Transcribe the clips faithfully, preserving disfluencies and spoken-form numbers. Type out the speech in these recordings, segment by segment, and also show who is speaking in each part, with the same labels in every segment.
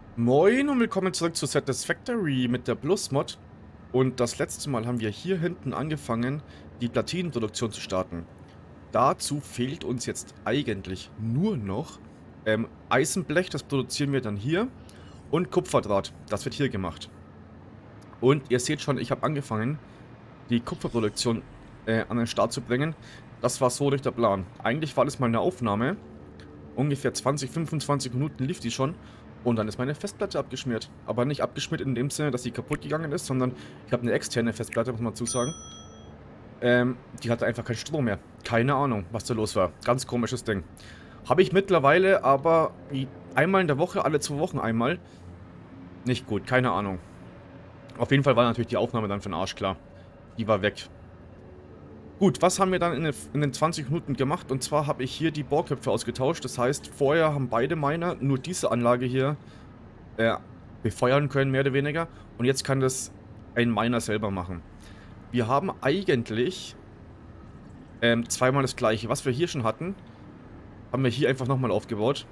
Speaker 1: Moin und willkommen zurück zu Satisfactory mit der Plus-Mod. Und das letzte Mal haben wir hier hinten angefangen, die Platinenproduktion zu starten. Dazu fehlt uns jetzt eigentlich nur noch ähm, Eisenblech, das produzieren wir dann hier, und Kupferdraht, das wird hier gemacht. Und ihr seht schon, ich habe angefangen, die Kupferproduktion äh, an den Start zu bringen. Das war so nicht der Plan. Eigentlich war das mal eine Aufnahme. Ungefähr zwanzig, fünfundzwanzig Minuten lief die schon. Und dann ist meine Festplatte abgeschmiert. Aber nicht abgeschmiert in dem Sinne, dass sie kaputt gegangen ist, sondern ich habe eine externe Festplatte, muss man dazu sagen. Ähm, die hatte einfach keinen Strom mehr. Keine Ahnung, was da los war. Ganz komisches Ding. Habe ich mittlerweile, aber einmal in der Woche, alle zwei Wochen einmal. Nicht gut, keine Ahnung. Auf jeden Fall war natürlich die Aufnahme dann für den Arsch klar. Die war weg. Gut, was haben wir dann in den, in den zwanzig Minuten gemacht? Und zwar habe ich hier die Bohrköpfe ausgetauscht. Das heißt, vorher haben beide Miner nur diese Anlage hier äh, befeuern können, mehr oder weniger. Und jetzt kann das ein Miner selber machen. Wir haben eigentlich ähm, zweimal das gleiche. Was wir hier schon hatten, haben wir hier einfach nochmal aufgebaut.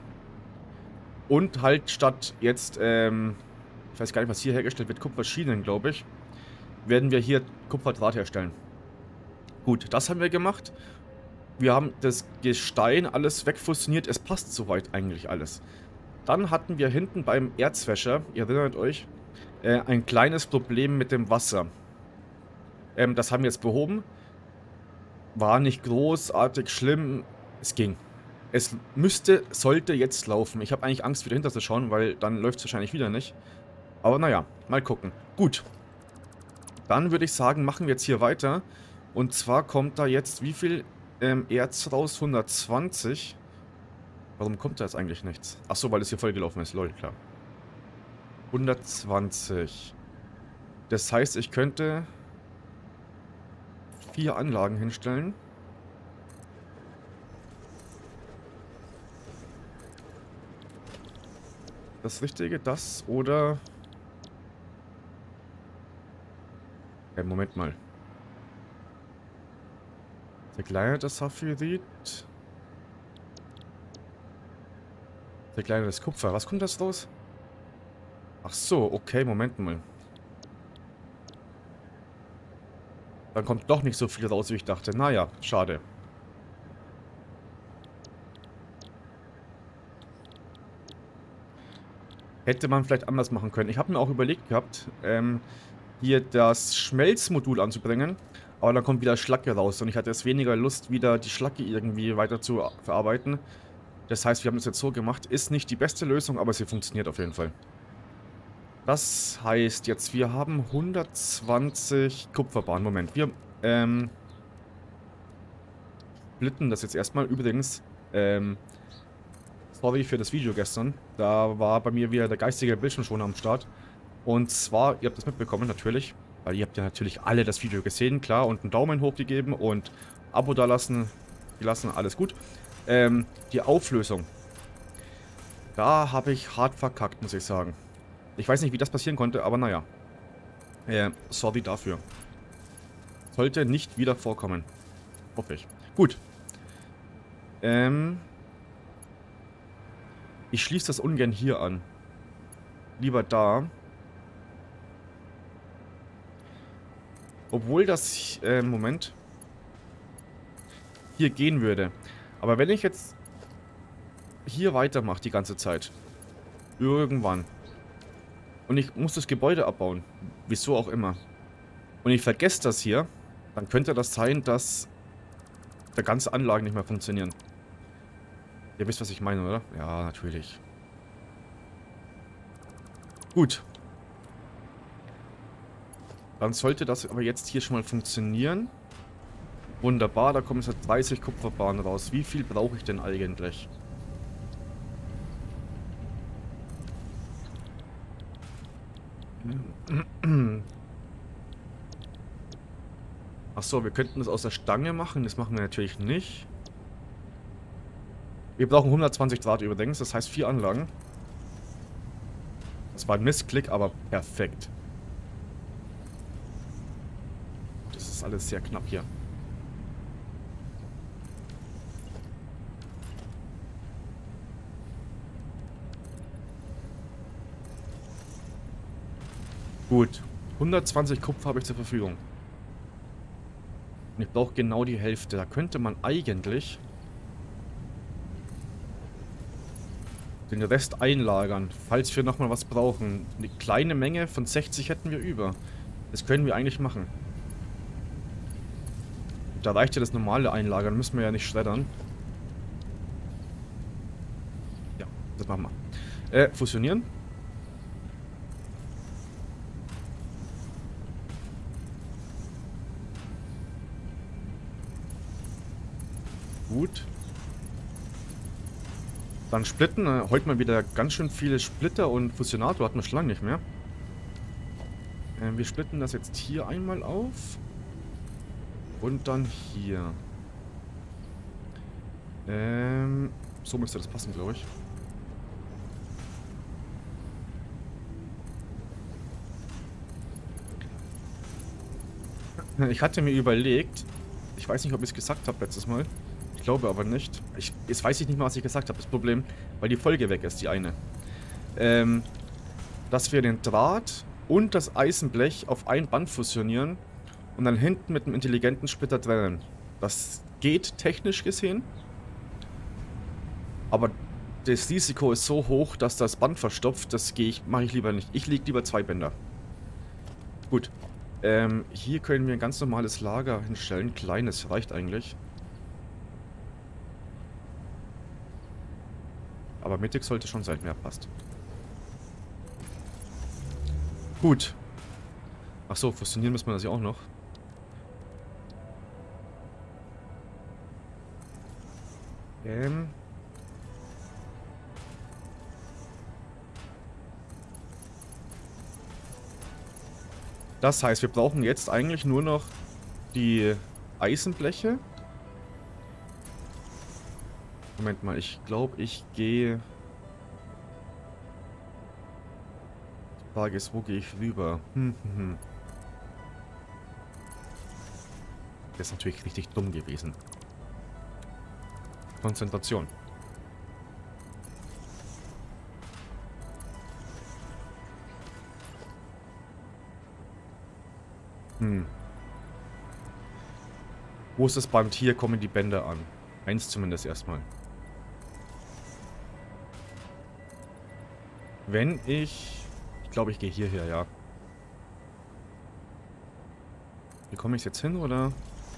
Speaker 1: Und halt statt jetzt, ähm, ich weiß gar nicht, was hier hergestellt wird, Kupferschienen, glaube ich, werden wir hier Kupferdraht herstellen. Gut, das haben wir gemacht. Wir haben das Gestein alles wegfusioniert. Es passt soweit eigentlich alles. Dann hatten wir hinten beim Erzfäscher, ihr erinnert euch, äh, ein kleines Problem mit dem Wasser. Ähm, das haben wir jetzt behoben. War nicht großartig schlimm. Es ging. Es müsste, sollte jetzt laufen. Ich habe eigentlich Angst, wieder hinter zu schauen, weil dann läuft es wahrscheinlich wieder nicht. Aber naja, mal gucken. Gut. Dann würde ich sagen, machen wir jetzt hier weiter. Und zwar kommt da jetzt wie viel ähm, Erz raus? hundertzwanzig. Warum kommt da jetzt eigentlich nichts? Achso, weil es hier vollgelaufen ist. Lol, klar. hundertzwanzig. Das heißt, ich könnte vier Anlagen hinstellen. Das Richtige, das oder... Äh, Moment mal. Verkleinertes Saphirit. Verkleinertes Kupfer. Was kommt das raus? Ach so, okay, Moment mal. Dann kommt doch nicht so viel raus, wie ich dachte. Naja, schade. Hätte man vielleicht anders machen können. Ich habe mir auch überlegt gehabt, ähm, hier das Schmelzmodul anzubringen. Aber dann kommt wieder Schlacke raus. Und ich hatte jetzt weniger Lust, wieder die Schlacke irgendwie weiter zu verarbeiten. Das heißt, wir haben das jetzt so gemacht. Ist nicht die beste Lösung, aber sie funktioniert auf jeden Fall. Das heißt jetzt, wir haben hundertzwanzig Kupferbahnen. Moment, wir ähm, splitten das jetzt erstmal. Übrigens, ähm, sorry für das Video gestern. Da war bei mir wieder der geistige Bildschirmschoner am Start. Und zwar, ihr habt das mitbekommen, natürlich. Weil ihr habt ja natürlich alle das Video gesehen, klar. Und einen Daumen hoch gegeben und Abo da lassen. Gelassen, alles gut. Ähm, die Auflösung. Da habe ich hart verkackt, muss ich sagen. Ich weiß nicht, wie das passieren konnte, aber naja. Äh, sorry dafür. Sollte nicht wieder vorkommen. Hoffe ich. Gut. Ähm... Ich schließe das ungern hier an. Lieber da. Obwohl das, äh, Moment, hier gehen würde. Aber wenn ich jetzt hier weitermache die ganze Zeit, irgendwann, und ich muss das Gebäude abbauen, wieso auch immer, und ich vergesse das hier, dann könnte das sein, dass die ganze Anlagen nicht mehr funktionieren. Ihr wisst, was ich meine, oder? Ja, natürlich. Gut. Dann sollte das aber jetzt hier schon mal funktionieren. Wunderbar, da kommen jetzt dreißig Kupferbahnen raus. Wie viel brauche ich denn eigentlich? Achso, wir könnten das aus der Stange machen. Das machen wir natürlich nicht. Wir brauchen hundertzwanzig Draht übrigens. Das heißt vier Anlagen. Das war ein Missklick, aber perfekt. Das ist alles sehr knapp hier. Gut. hundertzwanzig Kupfer habe ich zur Verfügung. Und ich brauche genau die Hälfte. Da könnte man eigentlich den Rest einlagern, falls wir nochmal was brauchen. Eine kleine Menge von sechzig hätten wir über. Das können wir eigentlich machen. Da reicht ja das normale Einlagern, müssen wir ja nicht schreddern. Ja, das machen wir. Äh, fusionieren. Gut. Dann splitten. Äh, heute mal wieder ganz schön viele Splitter und Fusionator hatten wir schon lange nicht mehr. Äh, wir splitten das jetzt hier einmal auf. Und dann hier. Ähm, so müsste das passen, glaube ich. Ich hatte mir überlegt, ich weiß nicht, ob ich es gesagt habe letztes Mal. Ich glaube aber nicht. Ich, jetzt weiß ich nicht mal, was ich gesagt habe. Das Problem, weil die Folge weg ist, die eine. Ähm, dass wir den Draht und das Eisenblech auf ein Band fusionieren und dann hinten mit einem intelligenten Splitter trennen. Das geht technisch gesehen. Aber das Risiko ist so hoch, dass das Band verstopft. Das gehe ich, mache ich lieber nicht. Ich lege lieber zwei Bänder. Gut. Ähm, hier können wir ein ganz normales Lager hinstellen. Kleines reicht eigentlich. Aber mittig sollte schon sein. Mehr passt. Gut. Achso, fusionieren müssen wir das ja auch noch. Ähm. Das heißt, wir brauchen jetzt eigentlich nur noch die Eisenbleche. Moment mal, ich glaube, ich gehe... Die Frage ist, wo gehe ich rüber? Hm, hm, hm. Das ist natürlich richtig dumm gewesen. Konzentration. Hm. Wo ist das Band? Hier kommen die Bänder an. Eins zumindest erstmal. Wenn ich... Ich glaube, ich gehe hierher, ja. Wie komme ich jetzt hin, oder?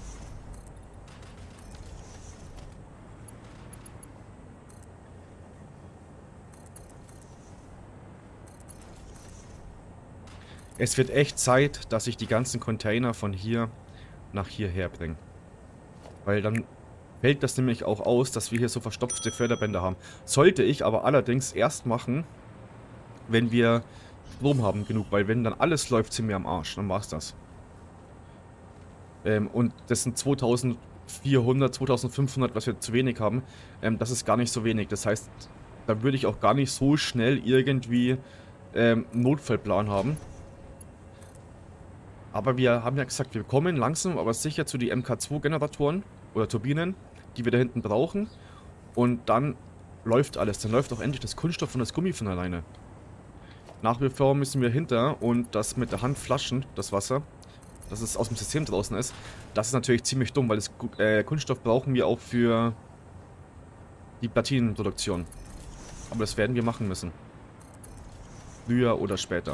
Speaker 1: Es wird echt Zeit, dass ich die ganzen Container von hier nach hierher bringe. Weil dann fällt das nämlich auch aus, dass wir hier so verstopfte Förderbänder haben. Sollte ich aber allerdings erst machen, wenn wir Strom haben genug. Weil wenn dann alles läuft, sind wir am Arsch. Dann war's das. Ähm, und das sind zweitausendvierhundert, zweitausendfünfhundert, was wir zu wenig haben. Ähm, das ist gar nicht so wenig. Das heißt, da würde ich auch gar nicht so schnell irgendwie ähm, einen Notfallplan haben. Aber wir haben ja gesagt, wir kommen langsam, aber sicher zu die M K zwei Generatoren oder Turbinen, die wir da hinten brauchen. Und dann läuft alles. Dann läuft auch endlich das Kunststoff und das Gummi von alleine. Nach wie vor müssen wir hinter und das mit der Hand flaschen, das Wasser, dass es aus dem System draußen ist. Das ist natürlich ziemlich dumm, weil das äh, Kunststoff brauchen wir auch für die Platinenproduktion. Aber das werden wir machen müssen. Früher oder später.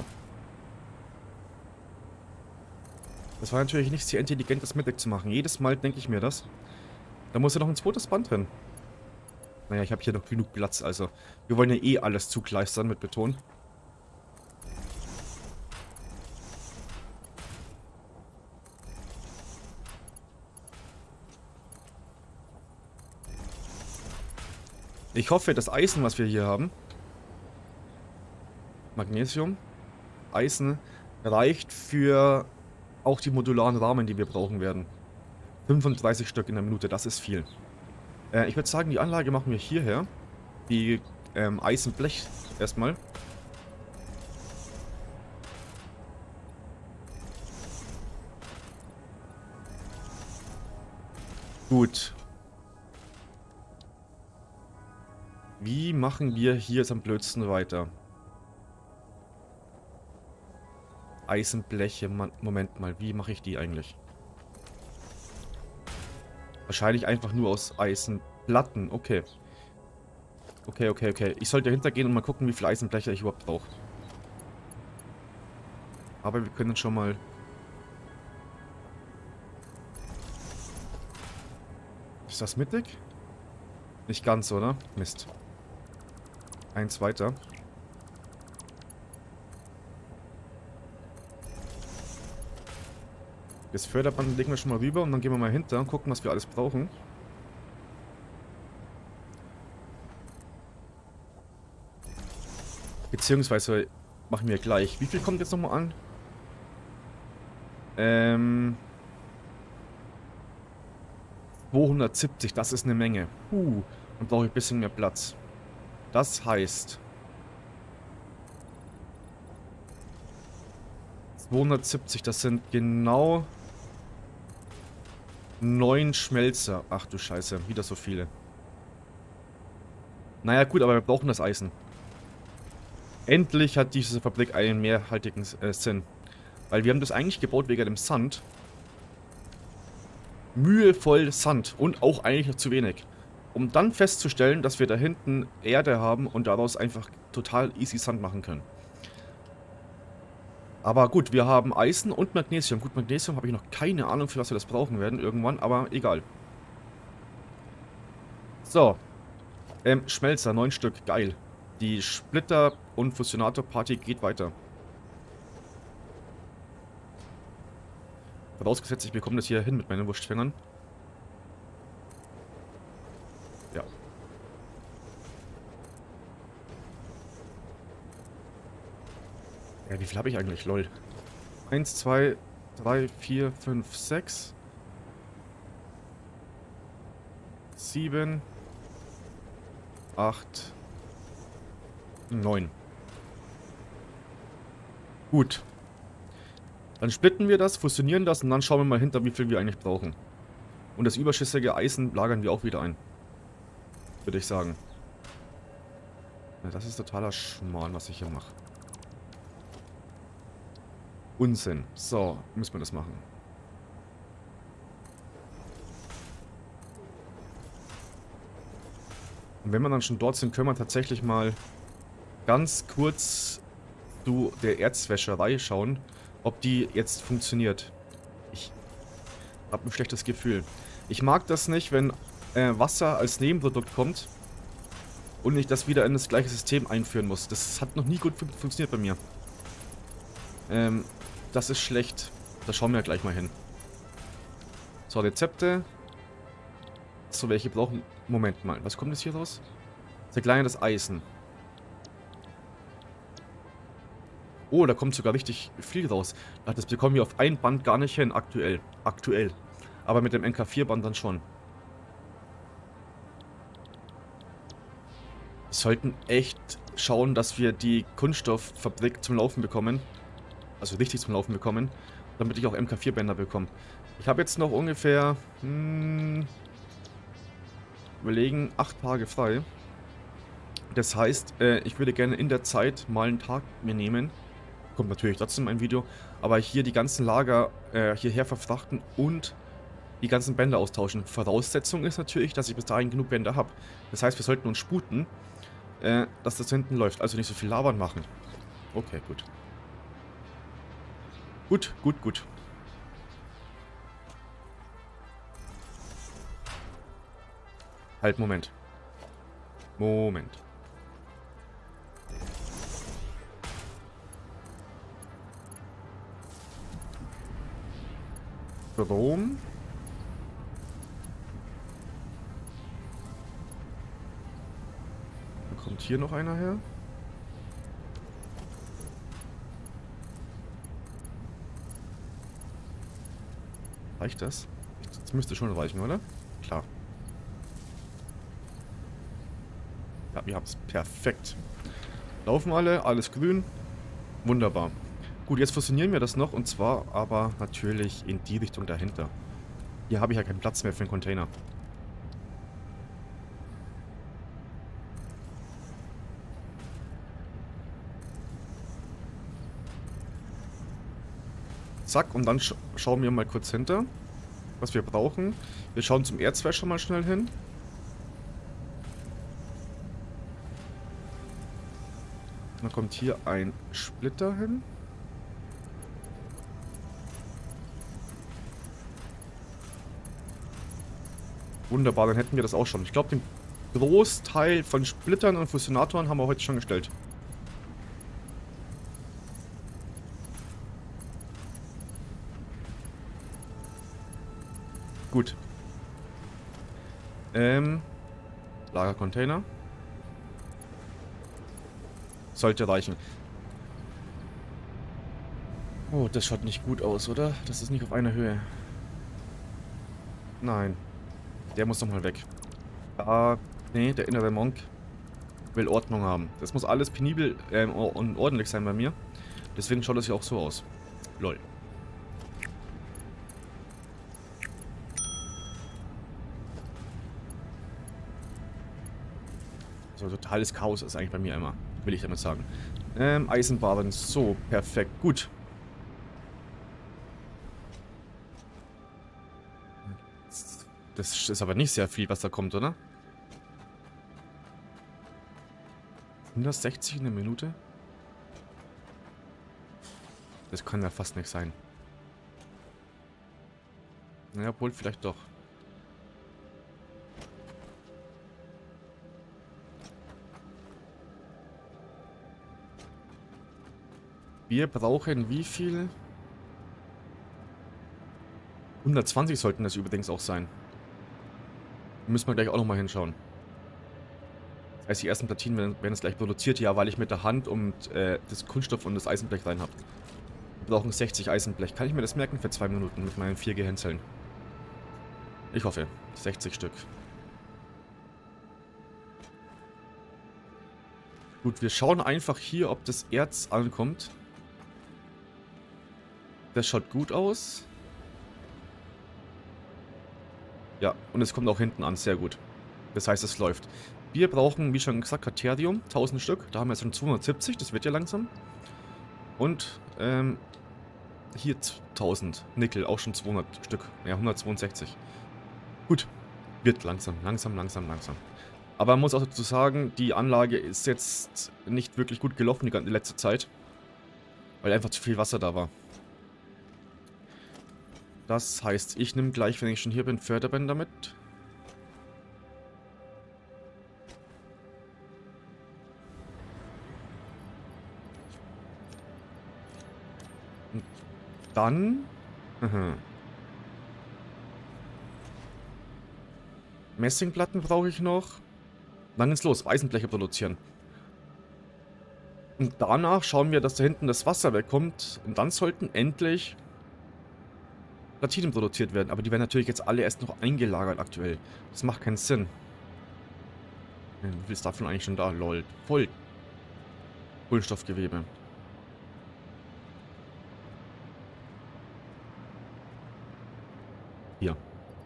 Speaker 1: Das war natürlich nicht sehr intelligent, das mittig zu machen. Jedes Mal denke ich mir das. Da muss ja noch ein zweites Band drin. Naja, ich habe hier noch genug Platz, also. Wir wollen ja eh alles zugleistern mit Beton. Ich hoffe, das Eisen, was wir hier haben, Magnesium, Eisen, reicht für auch die modularen Rahmen, die wir brauchen werden. fünfunddreißig Stück in der Minute, das ist viel. Äh, ich würde sagen, die Anlage machen wir hierher. Die ähm, Eisenblech erstmal. Gut. Wie machen wir hier jetzt am blödsten weiter? Eisenbleche. Man, Moment mal, wie mache ich die eigentlich? Wahrscheinlich einfach nur aus Eisenplatten. Okay. Okay, okay, okay. Ich sollte dahinter gehen und mal gucken, wie viel Eisenbleche ich überhaupt brauche. Aber wir können schon mal... Ist das mittig? Nicht ganz, oder? Mist. Eins weiter. Das Förderband legen wir schon mal rüber und dann gehen wir mal hinter und gucken, was wir alles brauchen. Beziehungsweise machen wir gleich. Wie viel kommt jetzt nochmal an? Ähm... zweihundertsiebzig, das ist eine Menge. Uh, dann brauche ich ein bisschen mehr Platz. Das heißt... zweihundertsiebzig, das sind genau... neun Schmelzer. Ach du Scheiße, wieder so viele. Naja gut, aber wir brauchen das Eisen. Endlich hat diese Fabrik einen mehrhaltigen äh, Sinn. Weil wir haben das eigentlich gebaut wegen dem Sand. Mühevoll Sand und auch eigentlich noch zu wenig. Um dann festzustellen, dass wir da hinten Erde haben und daraus einfach total easy Sand machen können. Aber gut, wir haben Eisen und Magnesium. Gut, Magnesium habe ich noch keine Ahnung, für was wir das brauchen werden irgendwann, aber egal. So. Ähm, Schmelzer, neun Stück, geil. Die Splitter- und Fusionator-Party geht weiter. Vorausgesetzt, ich bekomme das hier hin mit meinen Wurstfängern. Ja. Ja, wie viel habe ich eigentlich? Lol. eins, zwei, drei, vier, fünf, sechs. sieben. acht. neun. Gut. Dann splitten wir das, fusionieren das und dann schauen wir mal hinter, wie viel wir eigentlich brauchen. Und das überschüssige Eisen lagern wir auch wieder ein. Würde ich sagen. Ja, das ist totaler Schmarrn, was ich hier mache. Unsinn. So, müssen wir das machen. Und wenn wir dann schon dort sind, können wir tatsächlich mal ganz kurz zu der Erzwäscherei schauen, ob die jetzt funktioniert. Ich habe ein schlechtes Gefühl. Ich mag das nicht, wenn äh, Wasser als Nebenprodukt kommt und ich das wieder in das gleiche System einführen muss. Das hat noch nie gut fun funktioniert bei mir. Ähm, das ist schlecht. Da schauen wir gleich mal hin. So, Rezepte. So, welche brauchen... Moment mal, was kommt jetzt hier raus? Zerkleinertes Eisen. Oh, da kommt sogar richtig viel raus. Ach, das bekommen wir auf ein Band gar nicht hin, aktuell. Aktuell. Aber mit dem N K vier Band dann schon. Wir sollten echt schauen, dass wir die Kunststofffabrik zum Laufen bekommen. Also richtig zum Laufen bekommen. Damit ich auch M K vier Bänder bekomme. Ich habe jetzt noch ungefähr... Hm, überlegen, acht Tage frei. Das heißt, äh, ich würde gerne in der Zeit mal einen Tag mir nehmen. Kommt natürlich trotzdem ein Video. Aber hier die ganzen Lager äh, hierher verfrachten und die ganzen Bänder austauschen. Voraussetzung ist natürlich, dass ich bis dahin genug Bänder habe. Das heißt, wir sollten uns sputen, äh, dass das hinten läuft. Also nicht so viel labern machen. Okay, gut. Gut, gut, gut. Halt, Moment. Moment. Strom. Dann kommt hier noch einer her. Reicht das? Das müsste schon reichen, oder? Klar. Ja, wir haben es. Perfekt. Laufen alle, alles grün. Wunderbar. Gut, jetzt fusionieren wir das noch und zwar aber natürlich in die Richtung dahinter. Hier habe ich ja keinen Platz mehr für einen Container. Zack, und dann sch schauen wir mal kurz hinter, was wir brauchen. Wir schauen zum Erzwäscher mal schnell hin. Dann kommt hier ein Splitter hin. Wunderbar, dann hätten wir das auch schon. Ich glaube, den Großteil von Splittern und Fusionatoren haben wir heute schon gestellt. Gut. Ähm, Lagercontainer. Sollte reichen. Oh, das schaut nicht gut aus, oder? Das ist nicht auf einer Höhe. Nein. Der muss doch mal weg. Ah, nee, der innere Monk will Ordnung haben. Das muss alles penibel ähm, und ordentlich sein bei mir. Deswegen schaut das hier auch so aus. Lol. So, totales Chaos ist eigentlich bei mir immer. Will ich damit sagen. Ähm, Eisenbahn. So, perfekt. Gut. Das ist aber nicht sehr viel, was da kommt, oder? hundertsechzig in der Minute? Das kann ja fast nicht sein. Naja, wohl vielleicht doch. Wir brauchen wie viel? hundertzwanzig sollten das übrigens auch sein. Müssen wir gleich auch nochmal hinschauen. Das heißt, die ersten Platinen werden, werden jetzt gleich produziert. Ja, weil ich mit der Hand und äh, das Kunststoff und das Eisenblech rein habe. Wir brauchen sechzig Eisenblech. Kann ich mir das merken für zwei Minuten mit meinen vier Gehänseln? Ich hoffe. sechzig Stück. Gut, wir schauen einfach hier, ob das Erz ankommt. Das schaut gut aus. Ja, und es kommt auch hinten an. Sehr gut. Das heißt, es läuft. Wir brauchen, wie schon gesagt, Katerium. tausend Stück. Da haben wir jetzt schon zweihundertsiebzig. Das wird ja langsam. Und, ähm, hier tausend. Nickel, auch schon zweihundert Stück. Ja, hundertzweiundsechzig. Gut. Wird langsam, langsam, langsam, langsam. Aber man muss auch dazu sagen, die Anlage ist jetzt nicht wirklich gut gelaufen die ganze letzte Zeit. Weil einfach zu viel Wasser da war. Das heißt, ich nehme gleich, wenn ich schon hier bin, Förderbänder mit. Und dann... Aha. Messingplatten brauche ich noch. Dann geht's los, Eisenbleche produzieren. Und danach schauen wir, dass da hinten das Wasser wegkommt. Und dann sollten endlich Platinen produziert werden. Aber die werden natürlich jetzt alle erst noch eingelagert aktuell. Das macht keinen Sinn. Wie viel ist davon eigentlich schon da? Lol. Voll. Kohlenstoffgewebe. Hier.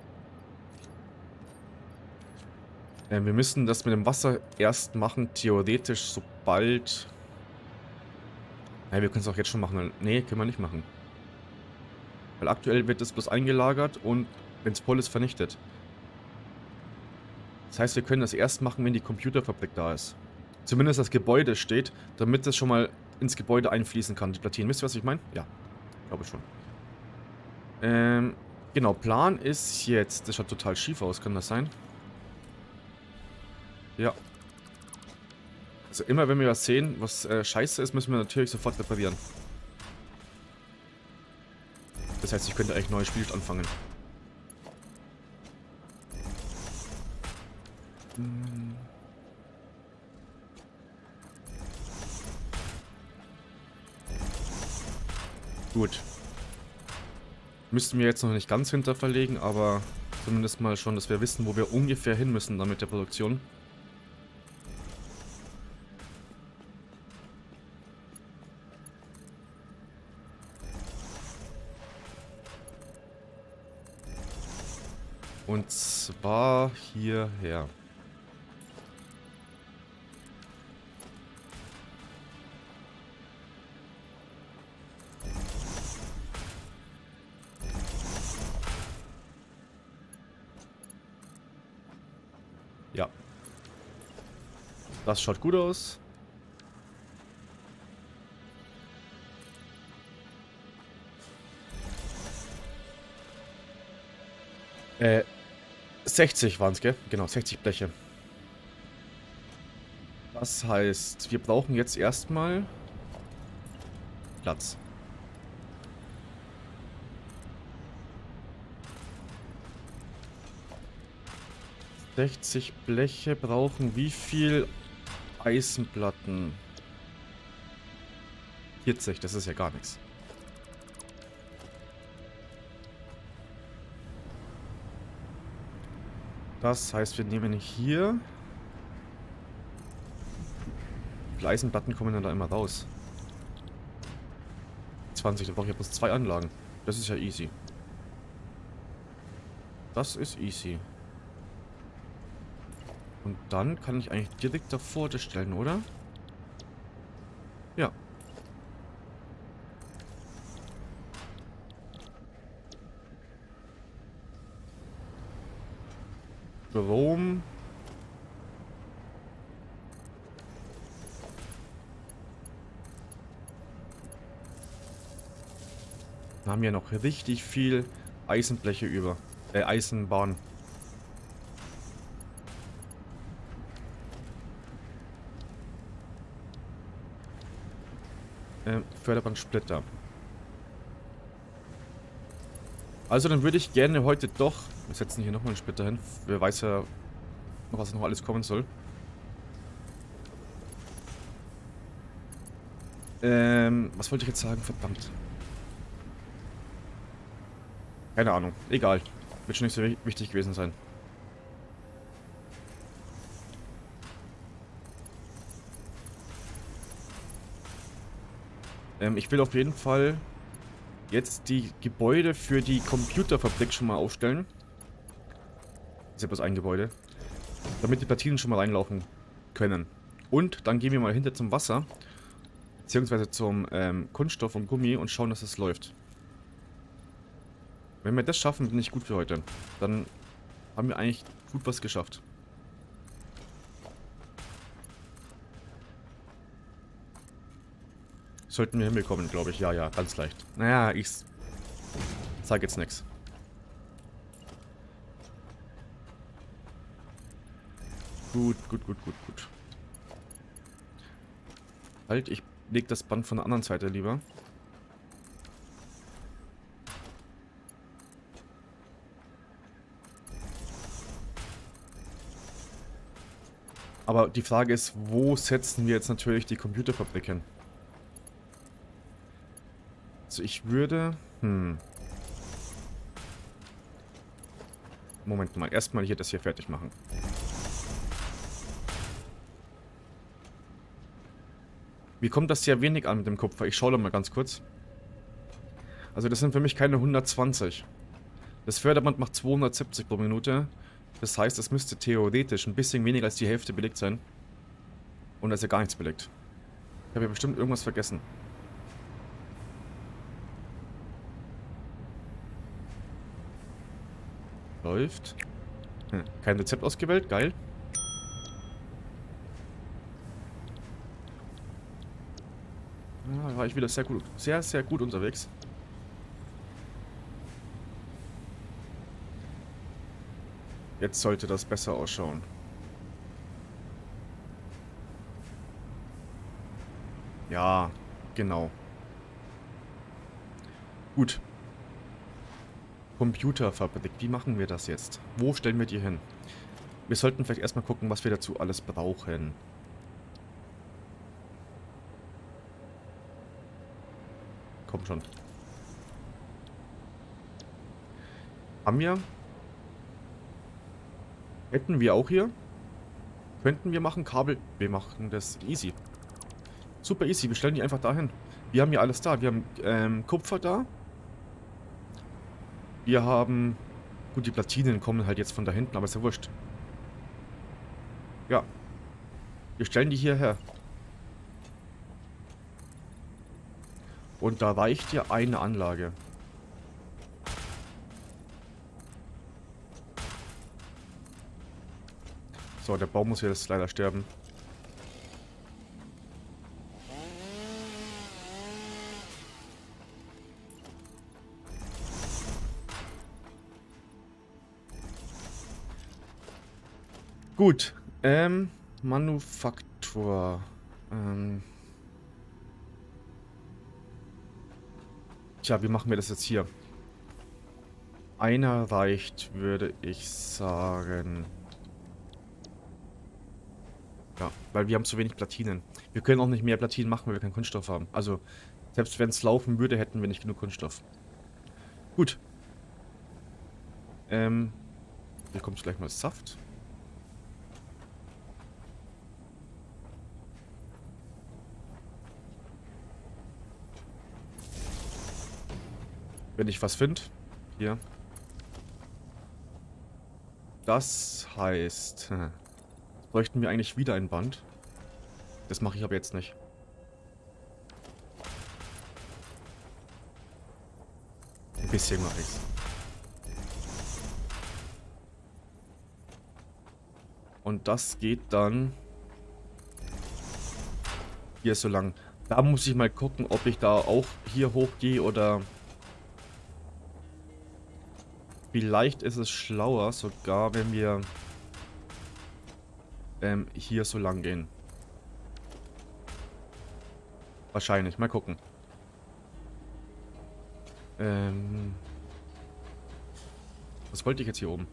Speaker 1: Äh, wir müssen das mit dem Wasser erst machen, theoretisch, sobald... Ja, wir können es auch jetzt schon machen. Nee, können wir nicht machen. Weil aktuell wird es bloß eingelagert und wenn es voll ist, vernichtet. Das heißt, wir können das erst machen, wenn die Computerfabrik da ist. Zumindest das Gebäude steht, damit es schon mal ins Gebäude einfließen kann, die Platinen. Wisst ihr, was ich meine? Ja, glaube schon. Ähm, genau, Plan ist jetzt... Das schaut total schief aus, kann das sein? Ja. Also immer, wenn wir was sehen, was äh, scheiße ist, müssen wir natürlich sofort reparieren. Das heißt, ich könnte eigentlich ein neues Spiel anfangen. Hm. Gut. Müssten wir jetzt noch nicht ganz hinter verlegen, aber zumindest mal schon, dass wir wissen, wo wir ungefähr hin müssen dann mit der Produktion. Und zwar hierher. Ja. Das schaut gut aus. Äh, sechzig waren es, gell? Genau, sechzig Bleche. Das heißt, wir brauchen jetzt erstmal Platz. sechzig Bleche brauchen wie viel Eisenplatten? vierzig, das ist ja gar nichts. Das heißt, wir nehmen hier... Wie viele Eisenplatten kommen dann da immer raus? zwanzig, da brauche ich ja bloß zwei Anlagen. Das ist ja easy. Das ist easy. Und dann kann ich eigentlich direkt davor das stellen, oder? Ja. Strom. Wir haben ja noch richtig viel Eisenbleche über. Äh, Eisenbahn. Äh, Förderbandsplitter. Also dann würde ich gerne heute doch... Wir setzen hier nochmal einen Splitter hin. Wer weiß ja, was noch alles kommen soll. Ähm, was wollte ich jetzt sagen? Verdammt. Keine Ahnung. Egal. Wird schon nicht so wichtig gewesen sein. Ähm, ich will auf jeden Fall jetzt die Gebäude für die Computerfabrik schon mal aufstellen. Das ist ja bloß ein Gebäude. Damit die Platinen schon mal reinlaufen können. Und dann gehen wir mal hinter zum Wasser. Beziehungsweise zum ähm, Kunststoff und Gummi und schauen, dass es läuft. Wenn wir das schaffen, bin ich gut für heute. Dann haben wir eigentlich gut was geschafft. Sollten wir hinbekommen, glaube ich. Ja, ja, ganz leicht. Naja, ich sage jetzt nichts. Gut, gut, gut, gut, gut. Halt, ich lege das Band von der anderen Seite lieber. Aber die Frage ist, wo setzen wir jetzt natürlich die Computerfabrik hin? Also ich würde... Hm. Moment mal, erstmal hier das hier fertig machen. Wie kommt das sehr wenig an mit dem Kupfer? Ich schaue da mal ganz kurz. Also das sind für mich keine hundertzwanzig. Das Förderband macht zweihundertsiebzig pro Minute. Das heißt, es müsste theoretisch ein bisschen weniger als die Hälfte belegt sein. Und da ist ja gar nichts belegt. Ich habe ja bestimmt irgendwas vergessen. Läuft. Hm, kein Rezept ausgewählt, geil. Ja, war ich wieder sehr gut, sehr, sehr gut unterwegs. Jetzt sollte das besser ausschauen. Ja, genau. Gut. Computerfabrik, wie machen wir das jetzt? Wo stellen wir die hin? Wir sollten vielleicht erstmal gucken, was wir dazu alles brauchen. Komm schon. Haben wir? Hätten wir auch hier? Könnten wir machen Kabel? Wir machen das easy. Super easy, wir stellen die einfach dahin. Wir haben hier alles da. Wir haben ähm, Kupfer da. Wir haben... Gut, die Platinen kommen halt jetzt von da hinten, aber ist ja wurscht. Ja. Wir stellen die hierher. Und da reicht ja eine Anlage. So, der Baum muss jetzt leider sterben. Gut. Ähm, Manufaktur. Ähm. Tja, wie machen wir das jetzt hier? Einer reicht, würde ich sagen. Ja, weil wir haben zu wenig Platinen. Wir können auch nicht mehr Platinen machen, weil wir keinen Kunststoff haben. Also, selbst wenn es laufen würde, hätten wir nicht genug Kunststoff. Gut. Ähm, hier kommt gleich mal Saft. Wenn ich was finde. Hier. Das heißt, hm, bräuchten wir eigentlich wieder ein Band. Das mache ich aber jetzt nicht. Ein bisschen mache ich's. Und das geht dann hier so lang. Da muss ich mal gucken, ob ich da auch hier hochgehe oder... Vielleicht ist es schlauer sogar, wenn wir ähm, hier so lang gehen. Wahrscheinlich. Mal gucken. Ähm, was wollte ich jetzt hier oben?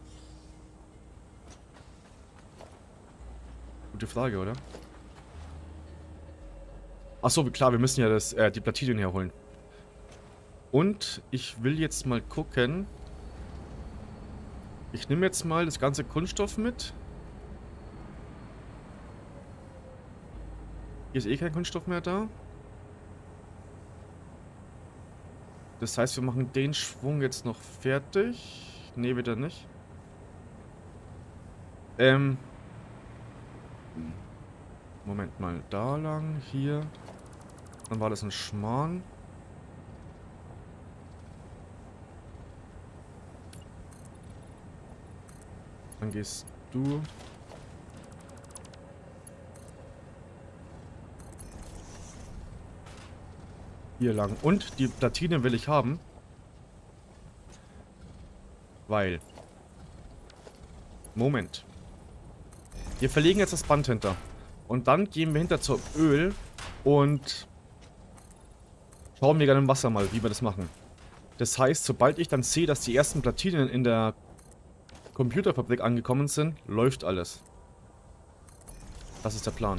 Speaker 1: Gute Frage, oder? Achso, klar, wir müssen ja das, äh, die Platinen herholen. Und ich will jetzt mal gucken. Ich nehme jetzt mal das ganze Kunststoff mit. Hier ist eh kein Kunststoff mehr da. Das heißt, wir machen den Schwung jetzt noch fertig. Ne, wieder nicht. Ähm. Moment mal, da lang, hier. Dann war das ein Schmarrn. Dann gehst du. Hier lang. Und die Platine will ich haben. Weil. Moment. Wir verlegen jetzt das Band hinter. Und dann gehen wir hinter zum Öl und schauen wir gerne im Wasser mal, wie wir das machen. Das heißt, sobald ich dann sehe, dass die ersten Platinen in der Computerfabrik angekommen sind, läuft alles. Das ist der Plan.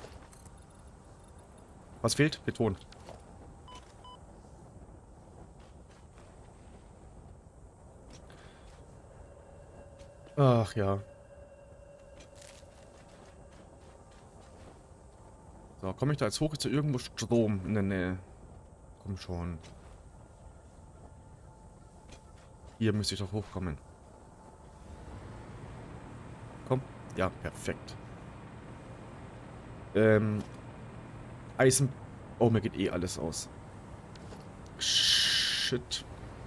Speaker 1: Was fehlt? Beton. Ach ja. So, komme ich da jetzt hoch? Ist da irgendwo Strom in der Nähe? Komm schon. Hier müsste ich doch hochkommen. Komm. Ja, perfekt. Ähm. Eisen. Oh, mir geht eh alles aus. Shit.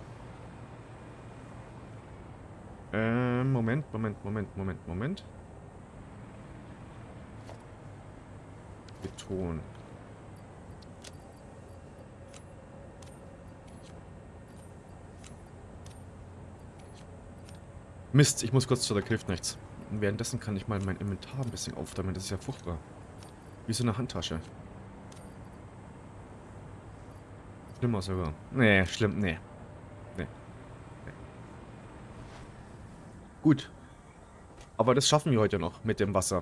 Speaker 1: Ähm, Moment, Moment, Moment, Moment, Moment. Beton. Mist, ich muss kurz zurück, hilft nichts. Und währenddessen kann ich mal mein Inventar ein bisschen aufdämmen, das ist ja furchtbar. Wie so eine Handtasche. Schlimmer sogar. Nee, schlimm, nee. Nee. Nee. Gut. Aber das schaffen wir heute noch mit dem Wasser.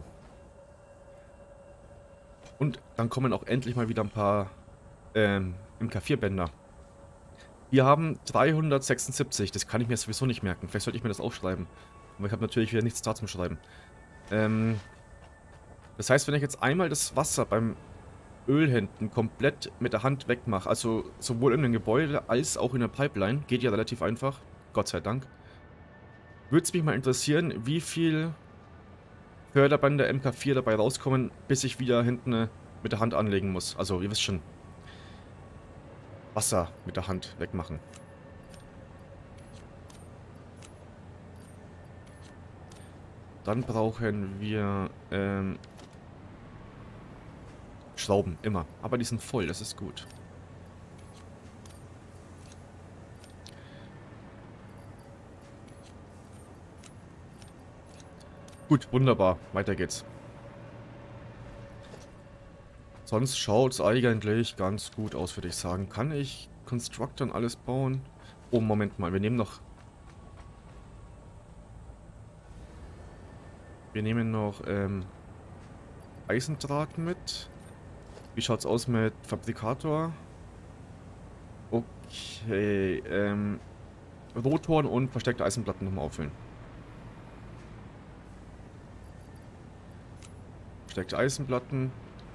Speaker 1: Und dann kommen auch endlich mal wieder ein paar ähm, M K vier Bänder. Wir haben dreihundertsechsundsiebzig. Das kann ich mir sowieso nicht merken. Vielleicht sollte ich mir das aufschreiben. Aber ich habe natürlich wieder nichts da zum Schreiben. Ähm, das heißt, wenn ich jetzt einmal das Wasser beim Öl hinten komplett mit der Hand wegmache, also sowohl in dem Gebäude als auch in der Pipeline, geht ja relativ einfach, Gott sei Dank, würde es mich mal interessieren, wie viel Förderbänder M K vier dabei rauskommen, bis ich wieder hinten mit der Hand anlegen muss. Also, ihr wisst schon, Wasser mit der Hand wegmachen. Dann brauchen wir ähm, Schrauben, immer. Aber die sind voll, das ist gut. Gut, wunderbar. Weiter geht's. Sonst schaut es eigentlich ganz gut aus, würde ich sagen. Kann ich Constructern alles bauen? Oh, Moment mal. Wir nehmen noch... Wir nehmen noch ähm, Eisendraht mit. Wie schaut's aus mit Fabrikator? Okay, ähm... Rotoren und versteckte Eisenplatten nochmal auffüllen. Versteckte Eisenplatten.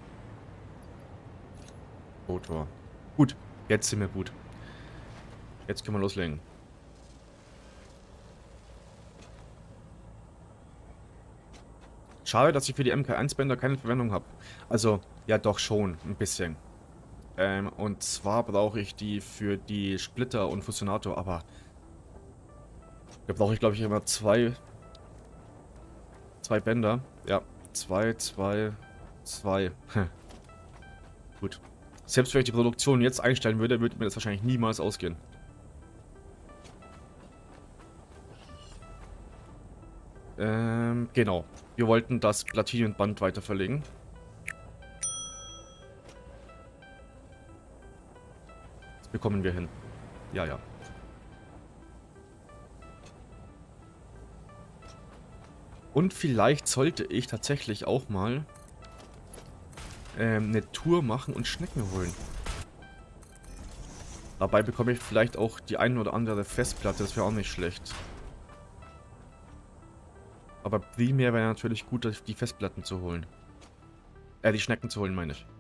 Speaker 1: Rotor. Gut, jetzt sind wir gut. Jetzt können wir loslegen. Schade, dass ich für die M K eins Bänder keine Verwendung habe. Also, ja doch schon, ein bisschen. Ähm, und zwar brauche ich die für die Splitter und Fusionator, aber da brauche ich, glaube ich, immer zwei, zwei Bänder. Ja, zwei, zwei, zwei. Gut. Selbst wenn ich die Produktion jetzt einstellen würde, würde mir das wahrscheinlich niemals ausgehen. Ähm, genau. Wir wollten das Platinienband weiter verlegen. Das bekommen wir hin. Ja, ja. Und vielleicht sollte ich tatsächlich auch mal ähm, eine Tour machen und Schnecken holen. Dabei bekomme ich vielleicht auch die ein oder andere Festplatte. Das wäre auch nicht schlecht. Aber primär wäre natürlich gut, die Festplatten zu holen. Äh, die Schnecken zu holen, meine ich.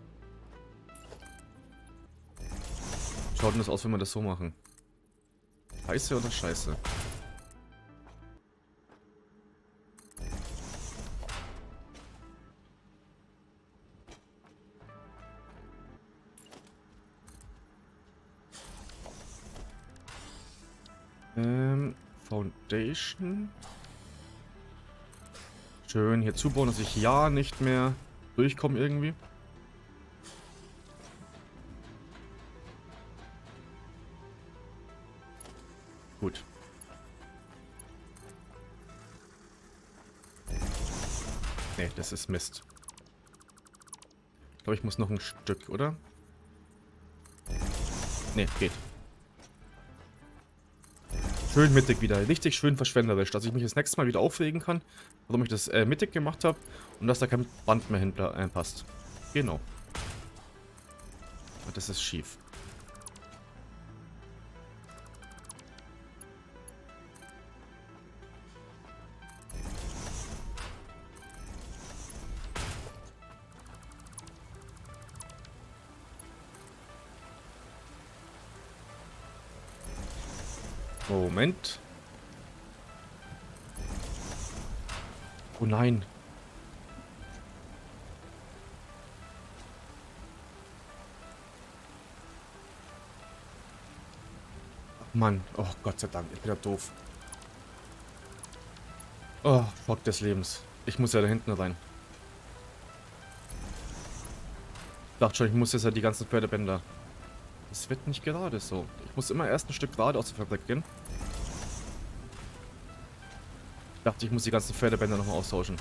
Speaker 1: Schaut denn das aus, wenn wir das so machen? Scheiße oder Scheiße? Ähm, Foundation. Schön hier zubauen, dass ich ja nicht mehr durchkomme irgendwie. Gut. Ne, das ist Mist. Ich glaube, ich muss noch ein Stück, oder? Ne, geht. Schön mittig wieder. Richtig schön verschwenderisch, dass ich mich das nächste Mal wieder aufregen kann, warum ich das äh, mittig gemacht habe und dass da kein Band mehr hinpasst. Äh, genau. Und das ist schief. Moment. Oh nein. Ach Mann. Oh Gott sei Dank. Ich bin ja doof. Oh, Schock des Lebens. Ich muss ja da hinten rein. Ich dachte schon, ich muss jetzt ja die ganzen Förderbänder. Das wird nicht gerade so. Ich muss immer erst ein Stück gerade aus der Fabrik gehen. Ich dachte, ich muss die ganzen Förderbänder nochmal austauschen.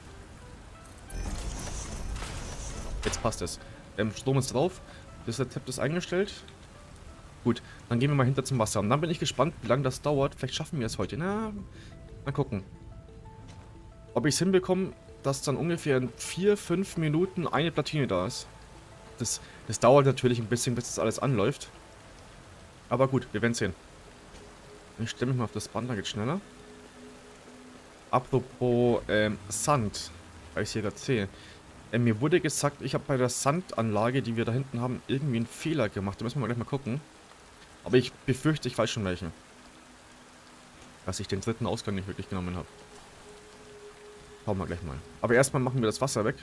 Speaker 1: Jetzt passt es. Ähm, Strom ist drauf. Das Rezept ist eingestellt. Gut, dann gehen wir mal hinter zum Wasser. Und dann bin ich gespannt, wie lange das dauert. Vielleicht schaffen wir es heute. Na, mal gucken. Ob ich es hinbekomme, dass dann ungefähr in vier, fünf Minuten eine Platine da ist. Das, das dauert natürlich ein bisschen, bis das alles anläuft. Aber gut, wir werden sehen. Ich stelle mich mal auf das Band, da geht schneller. Apropos ähm, Sand, weil ich es hier gerade sehe. Äh, mir wurde gesagt, ich habe bei der Sandanlage, die wir da hinten haben, irgendwie einen Fehler gemacht. Da müssen wir gleich mal gucken. Aber ich befürchte, ich weiß schon welchen. Dass ich den dritten Ausgang nicht wirklich genommen habe. Schauen wir gleich mal. Aber erstmal machen wir das Wasser weg.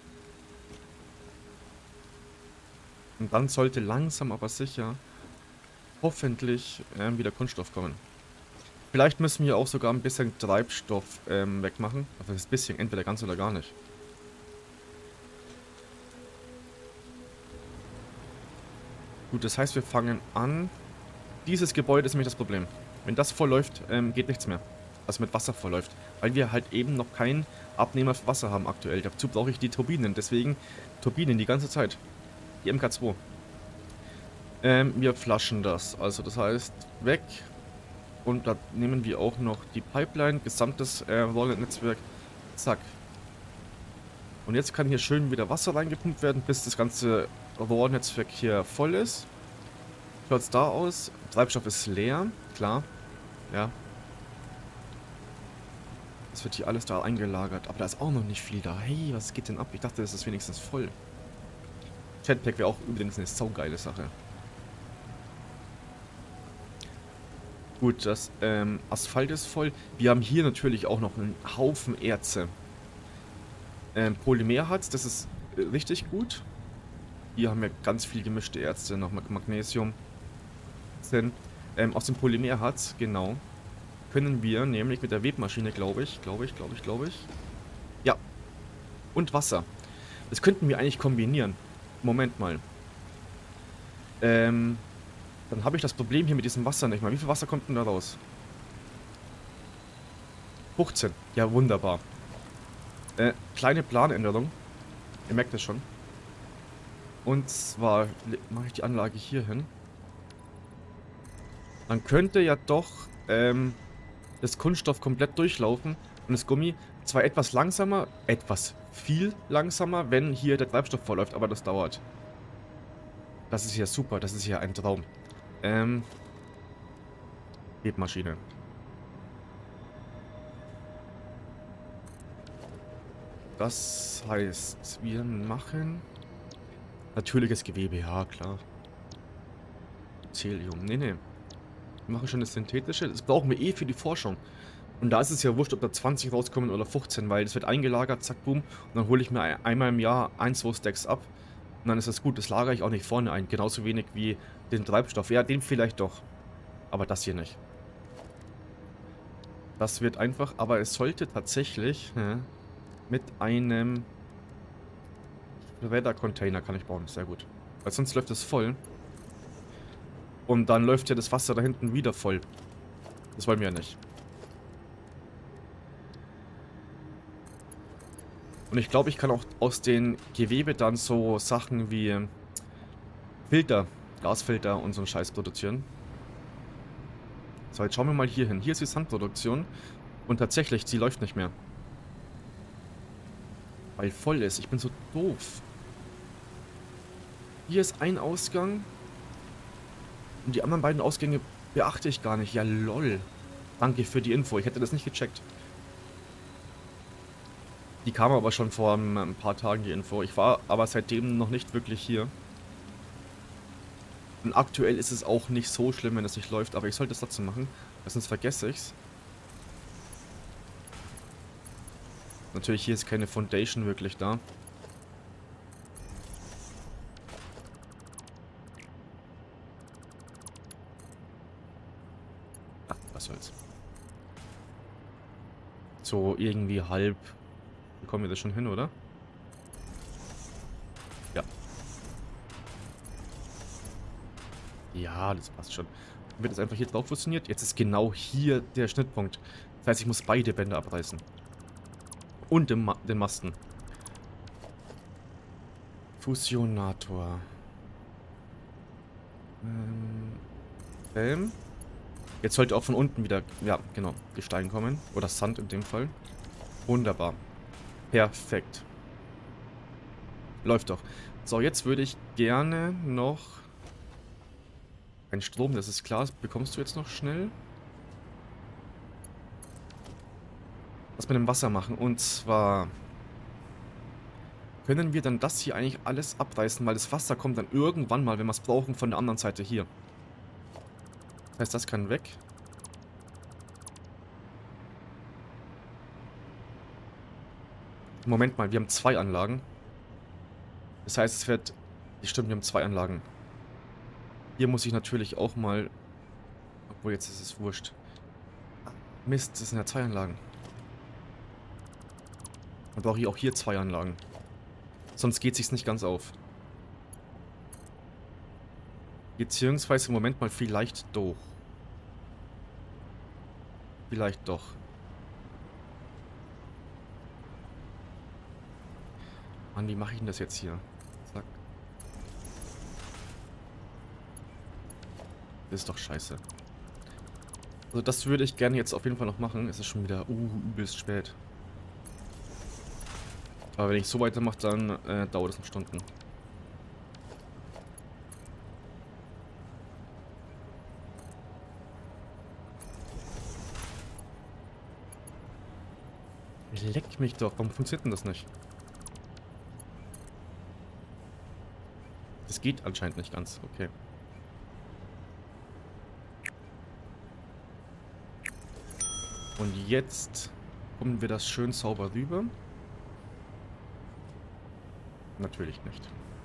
Speaker 1: Und dann sollte langsam aber sicher hoffentlich äh, wieder Kunststoff kommen. Vielleicht müssen wir auch sogar ein bisschen Treibstoff ähm, wegmachen. Also das bisschen, entweder ganz oder gar nicht. Gut, das heißt, wir fangen an. Dieses Gebäude ist nämlich das Problem. Wenn das voll läuft, ähm, geht nichts mehr. Also mit Wasser voll läuft. Weil wir halt eben noch keinen Abnehmer für Wasser haben aktuell. Dazu brauche ich die Turbinen. Deswegen Turbinen die ganze Zeit. Die M K zwei. Ähm, wir flaschen das. Also das heißt, weg. Und da nehmen wir auch noch die Pipeline. Gesamtes äh, Rollennetzwerk. Zack. Und jetzt kann hier schön wieder Wasser reingepumpt werden, bis das ganze Rohrnetzwerk hier voll ist. Schaut es da aus? Treibstoff ist leer, klar. Ja. Das wird hier alles da eingelagert. Aber da ist auch noch nicht viel da. Hey, was geht denn ab? Ich dachte, das ist wenigstens voll. Jetpack wäre auch übrigens eine saugeile Sache. Gut, das ähm, Asphalt ist voll. Wir haben hier natürlich auch noch einen Haufen Erze. Ähm, Polymerharz, das ist äh, richtig gut. Hier haben wir ganz viel gemischte Erze, noch Magnesium. Ähm, aus dem Polymerharz, genau, können wir nämlich mit der Webmaschine, glaube ich, glaube ich, glaube ich, glaube ich. Ja. Und Wasser. Das könnten wir eigentlich kombinieren. Moment mal. Ähm, dann habe ich das Problem hier mit diesem Wasser nicht mal. Wie viel Wasser kommt denn da raus? fünfzehn. Ja, wunderbar. Äh, kleine Planänderung. Ihr merkt das schon. Und zwar mache ich die Anlage hier hin. Dann könnte ja doch ähm, das Kunststoff komplett durchlaufen und das Gummi zwar etwas langsamer, etwas viel langsamer, wenn hier der Treibstoff vorläuft, aber das dauert. Das ist ja super, das ist ja ein Traum. Ähm, Webmaschine. Das heißt, wir machen natürliches Gewebe, ja klar. Celium, nee, nee. Wir machen schon das synthetische. Das brauchen wir eh für die Forschung. Und da ist es ja wurscht, ob da zwanzig rauskommen oder fünfzehn, weil das wird eingelagert, zack, boom. Und dann hole ich mir einmal im Jahr ein, zwei Stacks ab. Und dann ist das gut. Das lagere ich auch nicht vorne ein. Genauso wenig wie den Treibstoff. Ja, den vielleicht doch. Aber das hier nicht. Das wird einfach, aber es sollte tatsächlich ja, mit einem Weather-Container kann ich bauen. Sehr gut. Weil sonst läuft es voll. Und dann läuft ja das Wasser da hinten wieder voll. Das wollen wir ja nicht. Und ich glaube, ich kann auch aus den Gewebe dann so Sachen wie Filter, Gasfilter und so einen Scheiß produzieren. So, jetzt schauen wir mal hier hin. Hier ist die Sandproduktion. Und tatsächlich, sie läuft nicht mehr. Weil voll ist. Ich bin so doof. Hier ist ein Ausgang. Und die anderen beiden Ausgänge beachte ich gar nicht. Ja, lol. Danke für die Info. Ich hätte das nicht gecheckt. Die kam aber schon vor ein paar Tagen, die Info. Ich war aber seitdem noch nicht wirklich hier. Und aktuell ist es auch nicht so schlimm, wenn es nicht läuft. Aber ich sollte es trotzdem machen. Weil sonst vergesse ich's. Natürlich, hier ist keine Foundation wirklich da. Ach, was soll's. So irgendwie halb. Bekommen wir das schon hin, oder? Ja. Ja, das passt schon. Dann wird es einfach hier drauf fusioniert. Jetzt ist genau hier der Schnittpunkt. Das heißt, ich muss beide Bänder abreißen. Und den, Ma den Masten. Fusionator. Ähm. Bam. Jetzt sollte auch von unten wieder, ja, genau, Gestein kommen. Oder Sand in dem Fall. Wunderbar. Perfekt. Läuft doch. So, jetzt würde ich gerne noch... Ein Strom, das ist klar. Das bekommst du jetzt noch schnell. Was mit dem Wasser machen. Und zwar... Können wir dann das hier eigentlich alles abreißen, weil das Wasser kommt dann irgendwann mal, wenn wir es brauchen, von der anderen Seite hier. Das heißt, das kann weg. Moment mal, wir haben zwei Anlagen. Das heißt, es wird... Stimmt, wir haben zwei Anlagen. Hier muss ich natürlich auch mal... Obwohl, jetzt ist es wurscht. Mist, das sind ja zwei Anlagen. Und brauche ich auch hier zwei Anlagen. Sonst geht sich's nicht ganz auf. Beziehungsweise im Moment mal vielleicht doch. Vielleicht doch. Mann, wie mache ich denn das jetzt hier? Zack. Das ist doch scheiße. Also das würde ich gerne jetzt auf jeden Fall noch machen. Es ist schon wieder uh, übelst spät. Aber wenn ich so weitermache, dann äh, dauert es noch Stunden. Leck mich doch. Warum funktioniert denn das nicht? Das geht anscheinend nicht ganz. Okay. Und jetzt kommen wir das schön sauber rüber. Natürlich nicht.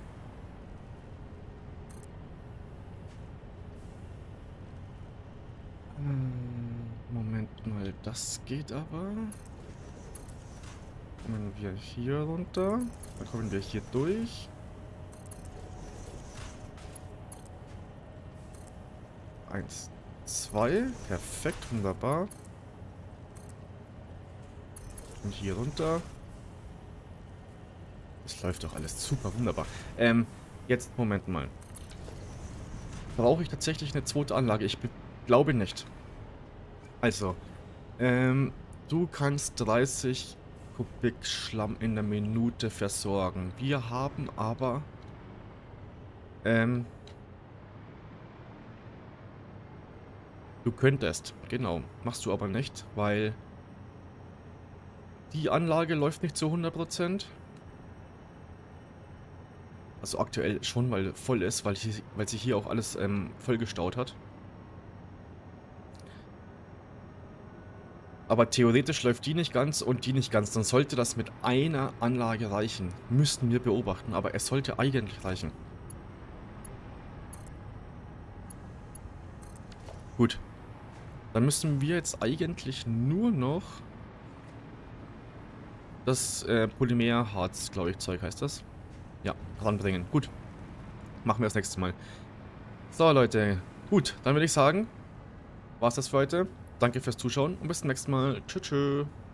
Speaker 1: Moment mal, das geht aber. Kommen wir hier runter. Dann kommen wir hier durch. Eins, zwei. Perfekt, wunderbar. Und hier runter. Das läuft doch alles super wunderbar. Ähm, jetzt, Moment mal. Brauche ich tatsächlich eine zweite Anlage? Ich glaube nicht. Also, ähm, du kannst dreißig Kubik Schlamm in der Minute versorgen. Wir haben aber, ähm, du könntest, genau. Machst du aber nicht, weil die Anlage läuft nicht zu hundert Prozent. Also aktuell schon, weil voll ist, weil, hier, weil sich hier auch alles ähm, vollgestaut hat. Aber theoretisch läuft die nicht ganz und die nicht ganz. Dann sollte das mit einer Anlage reichen. Müssten wir beobachten, aber es sollte eigentlich reichen. Gut. Dann müssen wir jetzt eigentlich nur noch das äh, Polymerharz, glaube ich, Zeug heißt das. Ja, ranbringen. Gut. Machen wir das nächste Mal. So, Leute. Gut, dann würde ich sagen, war's das für heute. Danke fürs Zuschauen und bis zum nächsten Mal. Tschüss. Tschüss.